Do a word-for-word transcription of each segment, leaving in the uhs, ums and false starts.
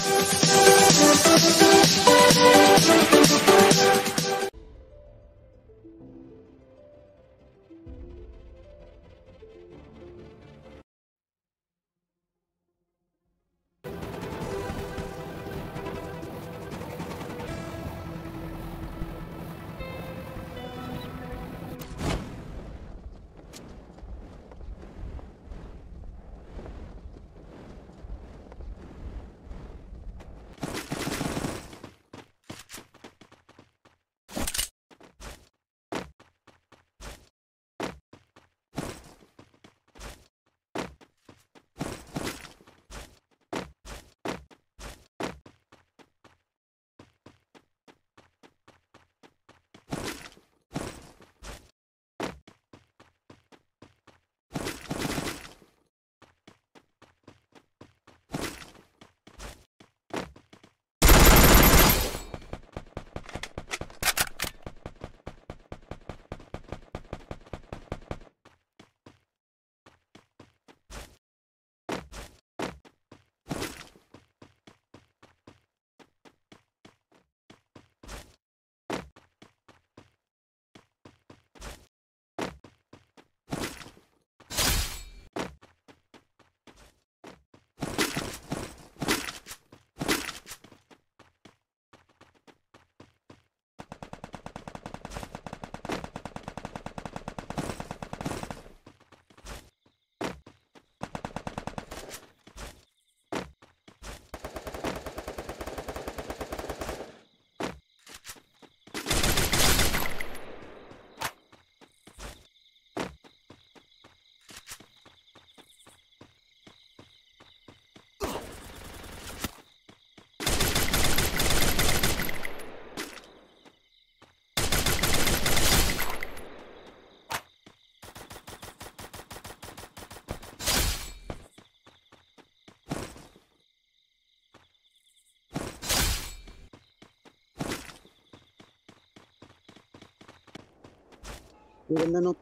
बंदा नो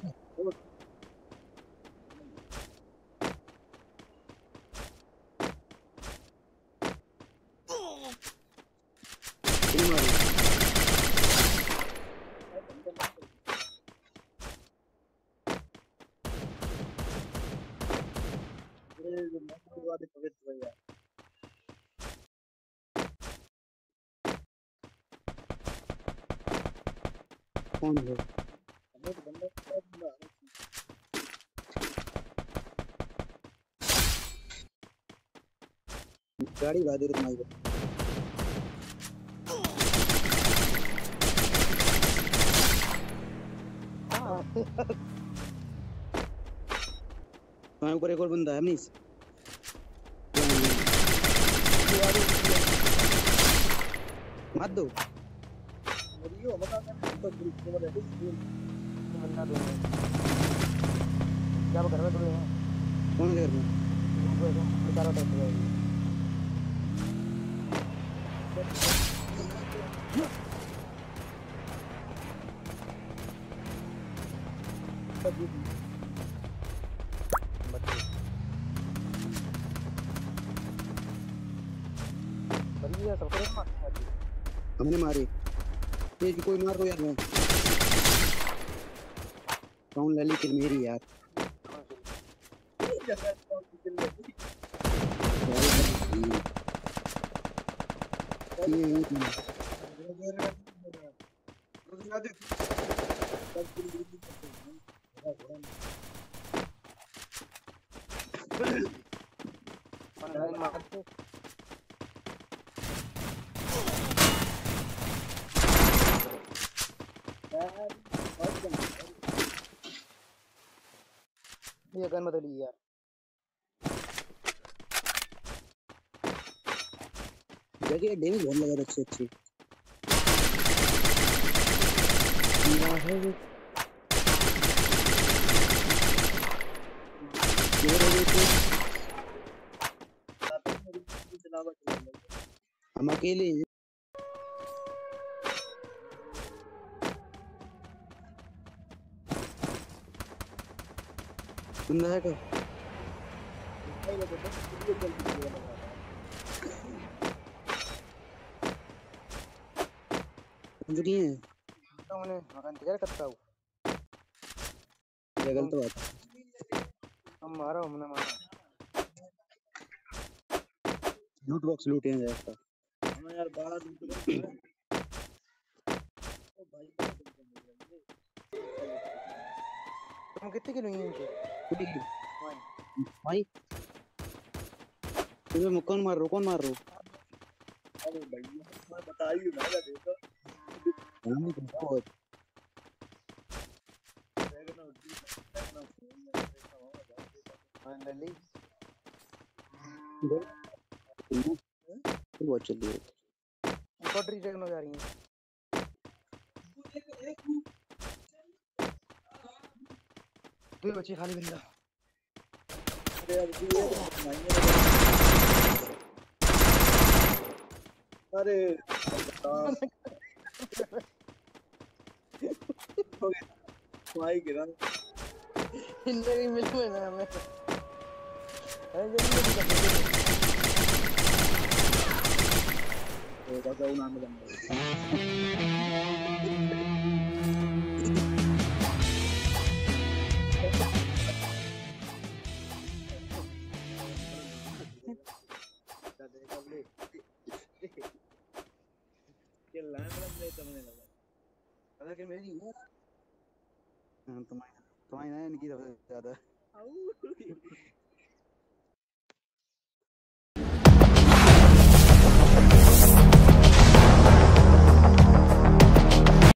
कौन है गाड़ी बादर माई वहाँ ऊपर एक और बंदा है नहीं मत दो क्या कर रहे हो कौन कर रहे हमने मारी तेज कोई मार को यार मैं कौन लली किल मेरी यार ये गन बदली यार जगह डैमेज बहुत लगा अच्छे अच्छे हम अकेले हैं बंदा है क्या जो की है तो मैंने मकान तैयार करता हूँ ये गलत बात हम मारो हमने मारा लूट बॉक्स लूटे हैं जैसा हमें यार बाहर लूट रहे हैं ओ भाई तुम कितने किलो हैं इनके भाई तुम्हें कौन मार रो कौन मार रो अरे भैया मैं बता ही ना देखो हम बहुत देखना देखना फाइनली बहुत चल रही है इंफोट्री ट्रेन में जा रही है दो बच्चे खाली बंदा अरे यार ये अरे भाई गिरा इंजरी मिल में ना हमें अरे जल्दी जल्दी कर तो बस वो नाम बंदा के लाइन में तुमने लगा अरे कि मेरी तुम्हारी तुम्हारी ना इनकी सबसे ज्यादा